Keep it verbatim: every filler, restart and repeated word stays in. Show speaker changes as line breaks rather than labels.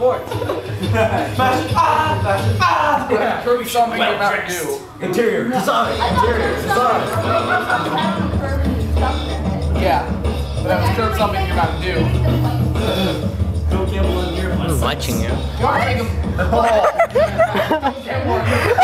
course.
Smash! Ah! Smash! Ah!
Yeah, Kirby something you're about to do.
Interior, design. Interior, design.
Yeah, but that was curve something you're about to do.
I'm watching you.
You want to take him? Oh.